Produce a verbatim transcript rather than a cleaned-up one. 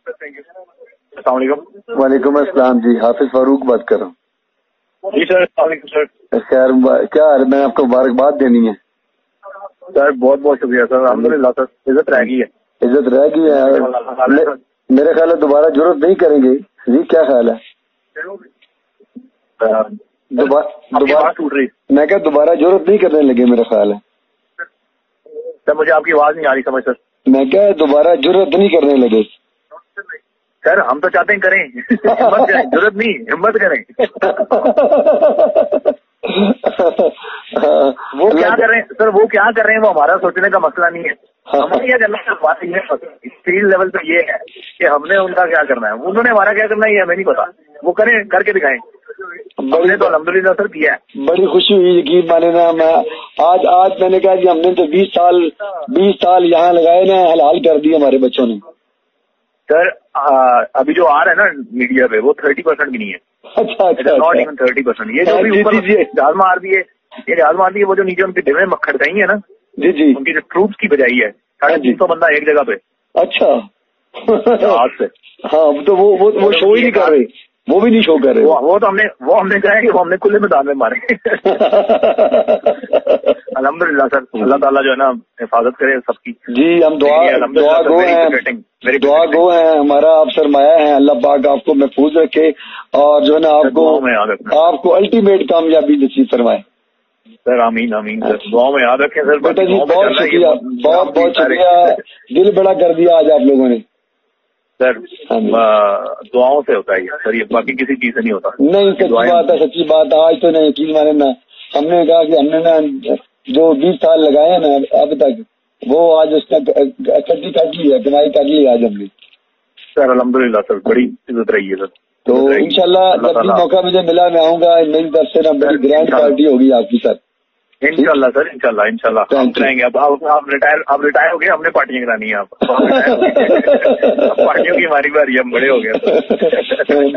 السلام علیکم. وعلیکم السلام جی, حافظ فاروق بات کر رہا ہوں. جی سر, السلام علیکم سر. خیر کیا ہے, میں آپ کو مبارکباد دینی ہے سر. بہت بہت شکریہ سر, الحمدللہ سر. عزت رہ گئی ہے, عزت رہ گئی ہے. میرے خیال ہے دوبارہ ضرورت نہیں کریں گے جی, کیا خیال ہے؟ دوبارہ ٹوٹ رہی, میں کیا دوبارہ ضرورت نہیں کرنے لگے میرا خیال ہے. سر مجھے آپ کی آواز نہیں آ رہی سمجھ سر. میں کیا دوبارہ ضرورت نہیں کرنے لگے. سر ہم تو چاہتے ہیں کریں, ہمت کریں, ضرورت نہیں ہمت کریں. وہ کیا کر رہے ہیں سر, وہ کیا کر رہے ہیں وہ ہمارا سوچنے کا مسئلہ نہیں ہے. ہمیں کیا کرنا ہے, بات یہ فیلڈ لیول پہ یہ ہے کہ ہم نے ان کا کیا کرنا ہے, انہوں نے ہمارا کیا کرنا ہے یہ ہمیں نہیں پتا. وہ کریں, کر کے دکھائیں. ہم نے تو الحمدللہ سر کیا ہے. بڑی خوشی ہوئی یقین مانے نا. میں آج آج میں نے کہا کہ ہم نے تو بیس سال بیس سال یہاں لگائے نا, حلال کر دیے ہمارے بچوں نے. سر ابھی جو آ رہا ہے نا میڈیا پہ وہ تھرٹی پرسینٹ بھی نہیں ہے. اچھا اچھا, ناٹ ایون تھرٹی پرسینٹ. یہ جو بھی اوپر جہاز مار دیے, یہ جہاز مار دیے, وہ جو نیچے ان کی ڈبے کھڑکائی ہیں نا جی جی, ان کی جو ٹروپس کی بجائی ہے ساڑھے تین سو بندہ ایک جگہ پہ. اچھا جہاز سے. ہاں تو وہ وہ شو ہی نہیں کر رہے, وہ بھی نہیں شو کر رہے. وہ تو ہم نے وہ ہم نے کہا ہے کہ وہ ہم نے کھلے میدان میں مارے. الحمدللہ سر, اللہ تعالیٰ جو ہے نا حفاظت کرے سب کی. جی ہم دعا دعا گو ہیں, دعا گو ہیں. ہمارا آپ سرمایہ ہیں, اللہ پاک آپ کو محفوظ رکھے اور جو ہے نا آپ کو آپ کو الٹیمیٹ کامیابی نصیب فرمائے. سر آمین آمین. دعاؤں میں یاد رکھیں سر. بیٹا جی بہت شکریہ, بہت بہت شکریہ, دل بڑا کر دیا آج آپ لوگوں نے. سر دعاؤں سے ہوتا ہے سر, یہ باقی کسی چیز سے نہیں ہوتا. نہیں سچی بات ہے, سچی بات. آج تو نہیں یقین مانے نا, ہم نے کہا کہ ہم نے نا جو بیس سال لگائے ہیں نا اب تک, وہ آج اس کا کٹی کٹ لی ہے, کمائی کر لی آج ہم نے. سر الحمدللہ سر, بڑی عزت رہی ہے سر. تو انشاءاللہ جب بھی موقع مجھے ملا میں آؤں گا. میری طرف سے نا بڑی گرینڈ پارٹی ہوگی آپ کی سر. انشاءاللہ سر, انشاءاللہ انشاءاللہ ہم کریں گے. اب آپ ریٹائر آپ ریٹائر ہو گئے, ہم نے پارٹیاں کرانی ہے. آپ پارٹیوں کی ہماری باری, ہم بڑے ہو گئے.